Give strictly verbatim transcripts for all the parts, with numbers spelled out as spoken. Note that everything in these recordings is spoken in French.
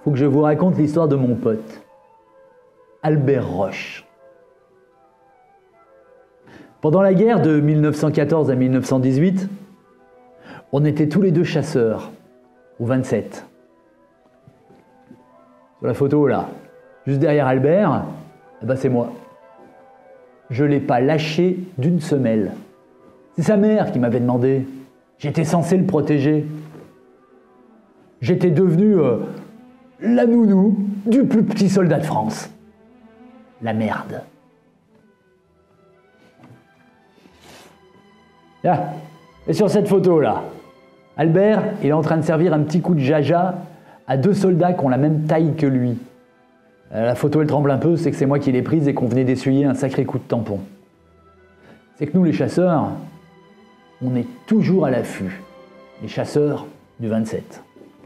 faut que je vous raconte l'histoire de mon pote, Albert Roche. Pendant la guerre de mille neuf cent quatorze à mille neuf cent dix-huit, on était tous les deux chasseurs, au vingt-sept. Sur la photo là, juste derrière Albert, eh ben c'est moi. Je ne l'ai pas lâché d'une semelle. C'est sa mère qui m'avait demandé. J'étais censé le protéger. J'étais devenu euh, la nounou du plus petit soldat de France. La merde. Là, et sur cette photo là, Albert, il est en train de servir un petit coup de jaja à deux soldats qui ont la même taille que lui. Euh, la photo elle tremble un peu, c'est que c'est moi qui l'ai prise et qu'on venait d'essuyer un sacré coup de tampon. C'est que nous les chasseurs, on est toujours à l'affût. Les chasseurs du vingt-sept.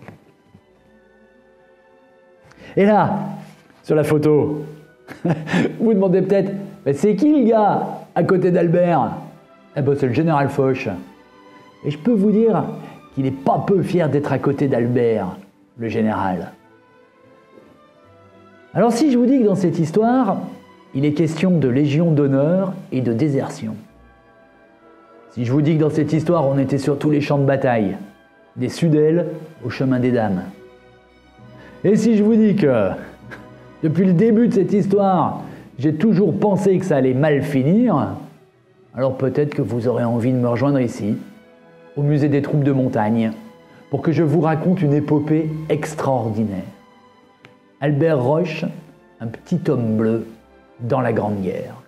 Et là, sur la photo, vous vous demandez peut-être, mais c'est qui le gars à côté d'Albert? Eh ben c'est le général Foch. Et je peux vous dire qu'il n'est pas peu fier d'être à côté d'Albert, le général. Alors si je vous dis que dans cette histoire, il est question de légion d'honneur et de désertion. Si je vous dis que dans cette histoire, on était sur tous les champs de bataille, des Sudèles au chemin des dames. Et si je vous dis que, depuis le début de cette histoire, j'ai toujours pensé que ça allait mal finir, alors peut-être que vous aurez envie de me rejoindre ici, au musée des troupes de montagne, pour que je vous raconte une épopée extraordinaire. Albert Roche, un petit homme bleu dans la Grande Guerre.